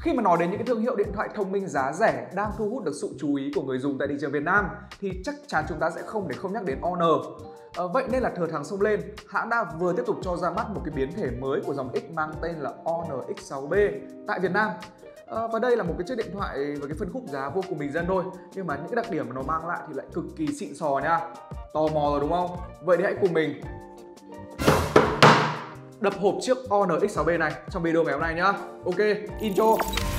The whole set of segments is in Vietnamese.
Khi mà nói đến những cái thương hiệu điện thoại thông minh giá rẻ đang thu hút được sự chú ý của người dùng tại thị trường Việt Nam thì chắc chắn chúng ta sẽ không để không nhắc đến Honor. Vậy nên là thừa thắng xông lên, hãng đã vừa tiếp tục cho ra mắt một cái biến thể mới của dòng X mang tên là Honor X6B tại Việt Nam. Và đây là một cái chiếc điện thoại với cái phân khúc giá vô cùng bình dân thôi, nhưng mà những cái đặc điểm mà nó mang lại thì lại cực kỳ xịn sò nha. Tò mò rồi đúng không? Vậy thì hãy cùng mình đập hộp chiếc Honor X6B này trong video ngày hôm nay nhá. Ok, intro.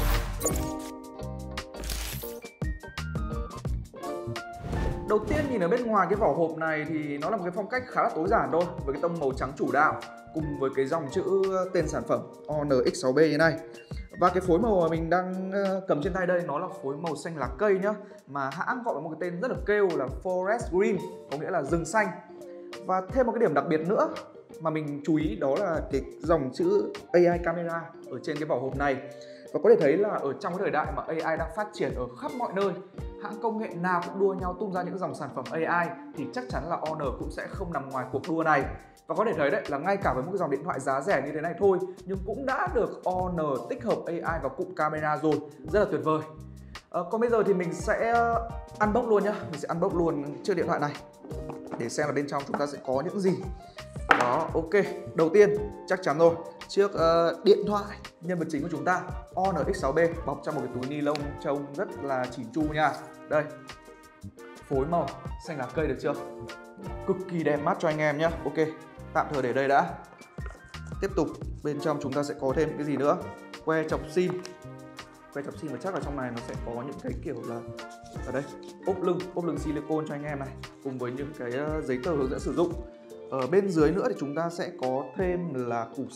Đầu tiên nhìn ở bên ngoài cái vỏ hộp này thì nó là một cái phong cách khá là tối giản thôi, với cái tông màu trắng chủ đạo cùng với cái dòng chữ tên sản phẩm Honor X6B như này. Và cái phối màu mà mình đang cầm trên tay đây nó là phối màu xanh lá cây nhá, mà hãng gọi một cái tên rất là kêu là Forest Green, có nghĩa là rừng xanh. Và thêm một cái điểm đặc biệt nữa mà mình chú ý đó là cái dòng chữ AI camera ở trên cái vỏ hộp này. Và có thể thấy là ở trong cái thời đại mà AI đang phát triển ở khắp mọi nơi, hãng công nghệ nào cũng đua nhau tung ra những dòng sản phẩm AI thì chắc chắn là Honor cũng sẽ không nằm ngoài cuộc đua này. Và có thể thấy đấy là ngay cả với một cái dòng điện thoại giá rẻ như thế này thôi nhưng cũng đã được Honor tích hợp AI vào cụm camera rồi, rất là tuyệt vời. Còn bây giờ thì mình sẽ unbox luôn nhá, mình sẽ unbox luôn chiếc điện thoại này để xem là bên trong chúng ta sẽ có những gì. Đó, ok. Đầu tiên, chắc chắn rồi, chiếc điện thoại nhân vật chính của chúng ta Honor X6B bọc trong một cái túi ni lông trông rất là chỉn chu nha. Đây, phối màu xanh lá cây được chưa? Cực kỳ đẹp mắt cho anh em nhé. Ok, tạm thời để đây đã. Tiếp tục, bên trong chúng ta sẽ có thêm cái gì nữa? Que chọc sim. Que chọc sim và chắc là trong này nó sẽ có những cái kiểu là ở đây, ốp lưng silicone cho anh em này, cùng với những cái giấy tờ hướng dẫn sử dụng. Ở bên dưới nữa thì chúng ta sẽ có thêm là củ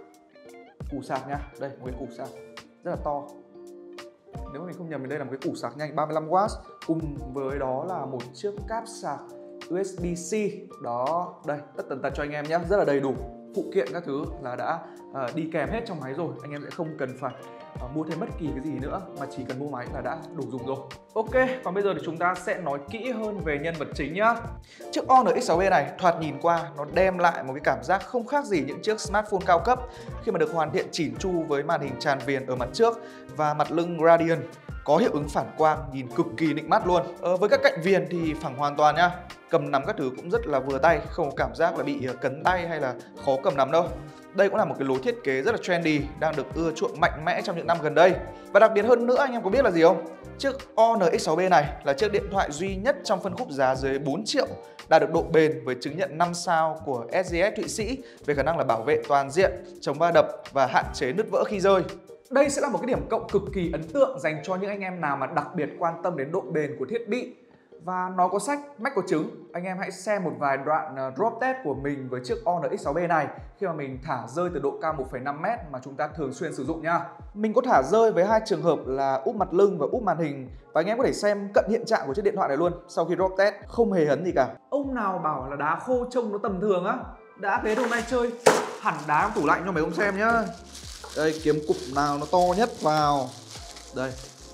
sạc nha. Đây, một cái củ sạc rất là to. Nếu mà mình không nhầm thì đây là một cái củ sạc nhanh 35W. Cùng với đó là một chiếc cáp sạc USB-C. Đó, đây, tất tần tật cho anh em nhé. Rất là đầy đủ. Phụ kiện các thứ là đã đi kèm hết trong máy rồi. Anh em sẽ không cần phải mua thêm bất kỳ cái gì nữa, mà chỉ cần mua máy là đã đủ dùng rồi. Ok, còn bây giờ thì chúng ta sẽ nói kỹ hơn về nhân vật chính nhá. Chiếc Honor X6B này thoạt nhìn qua nó đem lại một cái cảm giác không khác gì những chiếc smartphone cao cấp khi mà được hoàn thiện chỉn chu với màn hình tràn viền ở mặt trước và mặt lưng gradient có hiệu ứng phản quang nhìn cực kỳ nịnh mắt luôn. Với các cạnh viền thì phẳng hoàn toàn nhá. Cầm nắm các thứ cũng rất là vừa tay, không có cảm giác là bị cấn tay hay là khó cầm nắm đâu. Đây cũng là một cái lối thiết kế rất là trendy, đang được ưa chuộng mạnh mẽ trong những năm gần đây. Và đặc biệt hơn nữa, anh em có biết là gì không? Chiếc Honor X6B này là chiếc điện thoại duy nhất trong phân khúc giá dưới 4 triệu đạt được độ bền với chứng nhận 5 sao của SGS Thụy Sĩ về khả năng là bảo vệ toàn diện, chống va đập và hạn chế nứt vỡ khi rơi. Đây sẽ là một cái điểm cộng cực kỳ ấn tượng dành cho những anh em nào mà đặc biệt quan tâm đến độ bền của thiết bị. Và nó có sách, mách có chứng. Anh em hãy xem một vài đoạn drop test của mình với chiếc Honor X6B này khi mà mình thả rơi từ độ cao 1,5m mà chúng ta thường xuyên sử dụng nha. Mình có thả rơi với hai trường hợp là úp mặt lưng và úp màn hình, và anh em có thể xem cận hiện trạng của chiếc điện thoại này luôn. Sau khi drop test không hề hấn gì cả. Ông nào bảo là đá khô trông nó tầm thường á, đã thế hôm nay chơi hẳn đá trong tủ lạnh cho mấy ông xem nhá. Đây, kiếm cục nào nó to nhất vào. Đây,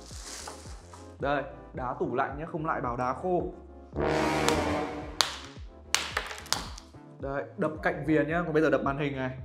đây, đá tủ lạnh nhé, không lại bảo đá khô. Đấy, đập cạnh viền nhá, còn bây giờ đập màn hình này.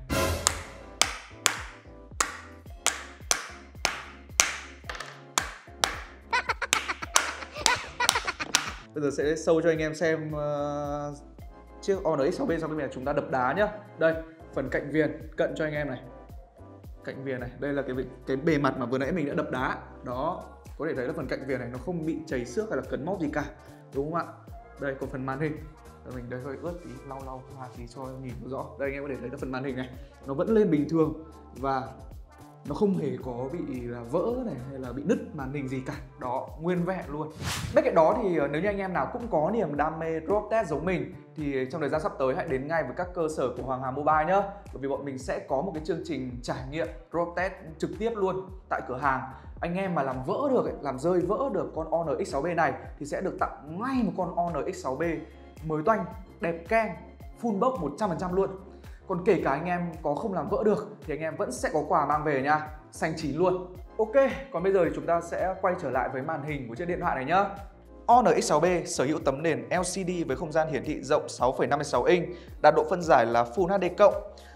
Bây giờ sẽ show cho anh em xem chiếc Honor X6B sau khi mà chúng ta đập đá nhá. Đây, phần cạnh viền cận cho anh em này. Cạnh viền này, đây là cái bề mặt mà vừa nãy mình đã đập đá. Đó, có thể thấy là phần cạnh viền này nó không bị chảy xước hay là cấn móp gì cả, đúng không ạ? Đây, còn phần màn hình mình đây hơi ướt tí, lau hoa tí cho nhìn rõ. Đây, anh em có thể thấy là phần màn hình này nó vẫn lên bình thường và nó không hề có bị là vỡ này hay là bị nứt màn hình gì cả. Đó, nguyên vẹn luôn. Bên cạnh đó thì nếu như anh em nào cũng có niềm đam mê drop test giống mình thì trong thời gian sắp tới hãy đến ngay với các cơ sở của Hoàng Hà Mobile nhé. Bởi vì bọn mình sẽ có một cái chương trình trải nghiệm drop test trực tiếp luôn tại cửa hàng. Anh em mà làm vỡ được, làm rơi vỡ được con Honor X6B này thì sẽ được tặng ngay một con Honor X6B mới toanh, đẹp keng, full box 100% luôn. Còn kể cả anh em có không làm vỡ được thì anh em vẫn sẽ có quà mang về nha, xanh chín luôn. Ok, còn bây giờ thì chúng ta sẽ quay trở lại với màn hình của chiếc điện thoại này nhá. Honor X6B sở hữu tấm nền LCD với không gian hiển thị rộng 6,56 inch, đạt độ phân giải là Full HD+.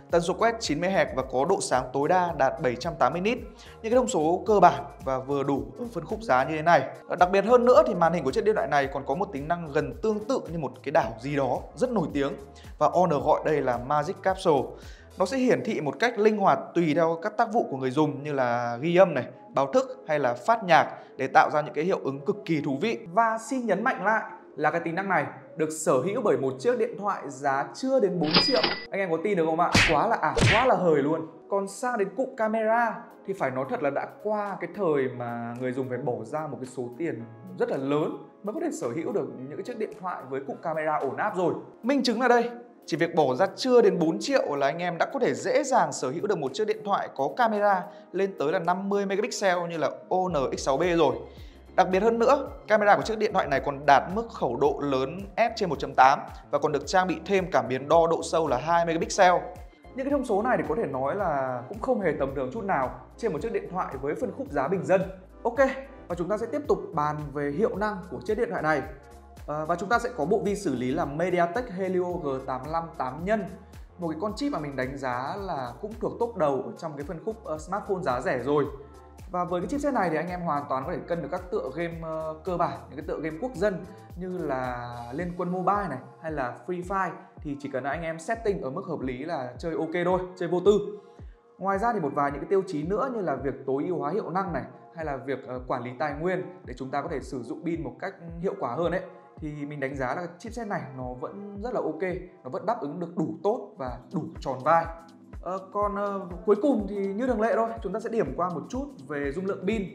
tần số quét 90 Hz và có độ sáng tối đa đạt 780 nit. Những cái thông số cơ bản và vừa đủ ở phân khúc giá như thế này. Đặc biệt hơn nữa thì màn hình của chiếc điện thoại này còn có một tính năng gần tương tự như một cái đảo gì đó rất nổi tiếng, và Honor gọi đây là Magic Capsule. Nó sẽ hiển thị một cách linh hoạt tùy theo các tác vụ của người dùng, như là ghi âm này, báo thức hay là phát nhạc, để tạo ra những cái hiệu ứng cực kỳ thú vị. Và xin nhấn mạnh lại là cái tính năng này được sở hữu bởi một chiếc điện thoại giá chưa đến 4 triệu. Anh em có tin được không ạ? Quá là ảo, quá là hời luôn. Còn sang đến cụm camera thì phải nói thật là đã qua cái thời mà người dùng phải bỏ ra một cái số tiền rất là lớn mới có thể sở hữu được những cái chiếc điện thoại với cụm camera ổn áp rồi. Minh chứng là đây, chỉ việc bỏ ra chưa đến 4 triệu là anh em đã có thể dễ dàng sở hữu được một chiếc điện thoại có camera lên tới là 50 megapixel như là Honor X6B rồi. Đặc biệt hơn nữa, camera của chiếc điện thoại này còn đạt mức khẩu độ lớn f/1.8 và còn được trang bị thêm cảm biến đo độ sâu là 2 megapixel. Những cái thông số này thì có thể nói là cũng không hề tầm thường chút nào trên một chiếc điện thoại với phân khúc giá bình dân. Ok, và chúng ta sẽ tiếp tục bàn về hiệu năng của chiếc điện thoại này. Và chúng ta sẽ có bộ vi xử lý là MediaTek Helio G85 8 nhân. Một cái con chip mà mình đánh giá là cũng thuộc top đầu ở trong cái phân khúc smartphone giá rẻ rồi. Và với cái chipset này thì anh em hoàn toàn có thể cân được các tựa game cơ bản, những cái tựa game quốc dân như là Liên Quân Mobile này hay là Free Fire, thì chỉ cần anh em setting ở mức hợp lý là chơi ok thôi, chơi vô tư. Ngoài ra thì một vài những cái tiêu chí nữa như là việc tối ưu hóa hiệu năng này hay là việc quản lý tài nguyên để chúng ta có thể sử dụng pin một cách hiệu quả hơn ấy, thì mình đánh giá là chipset này nó vẫn rất là ok, nó vẫn đáp ứng được đủ tốt và đủ tròn vai. Còn cuối cùng thì như thường lệ thôi, chúng ta sẽ điểm qua một chút về dung lượng pin.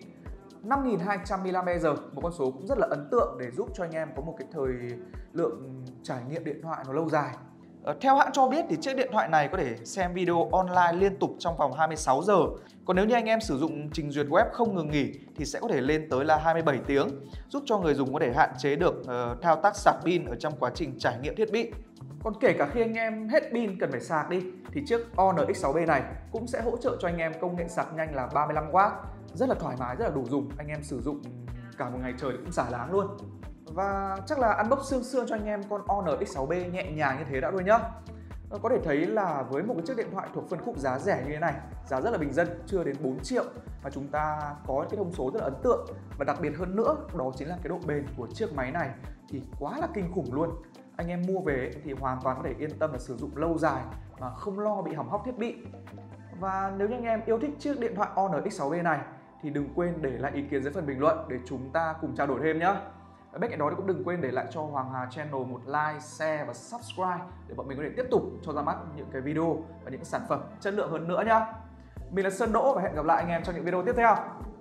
5200 mAh, một con số cũng rất là ấn tượng để giúp cho anh em có một cái thời lượng trải nghiệm điện thoại nó lâu dài. Theo hãng cho biết thì chiếc điện thoại này có thể xem video online liên tục trong vòng 26 giờ. Còn nếu như anh em sử dụng trình duyệt web không ngừng nghỉ thì sẽ có thể lên tới là 27 tiếng, giúp cho người dùng có thể hạn chế được thao tác sạc pin ở trong quá trình trải nghiệm thiết bị. Còn kể cả khi anh em hết pin cần phải sạc đi thì chiếc Honor X6B này cũng sẽ hỗ trợ cho anh em công nghệ sạc nhanh là 35W, rất là thoải mái, rất là đủ dùng. Anh em sử dụng cả một ngày trời cũng xả láng luôn. Và chắc là unbox sương cho anh em con Honor X6B nhẹ nhàng như thế đã thôi nhá. Có thể thấy là với một cái chiếc điện thoại thuộc phân khúc giá rẻ như thế này, giá rất là bình dân, chưa đến 4 triệu mà chúng ta có cái thông số rất là ấn tượng. Và đặc biệt hơn nữa đó chính là cái độ bền của chiếc máy này thì quá là kinh khủng luôn. Anh em mua về thì hoàn toàn có thể yên tâm là sử dụng lâu dài mà không lo bị hỏng hóc thiết bị. Và nếu như anh em yêu thích chiếc điện thoại Honor X6B này thì đừng quên để lại ý kiến dưới phần bình luận để chúng ta cùng trao đổi thêm nhé. Bên cạnh đó thì cũng đừng quên để lại cho Hoàng Hà Channel một like, share và subscribe để bọn mình có thể tiếp tục cho ra mắt những cái video và những sản phẩm chất lượng hơn nữa nhé. Mình là Sơn Đỗ và hẹn gặp lại anh em trong những video tiếp theo.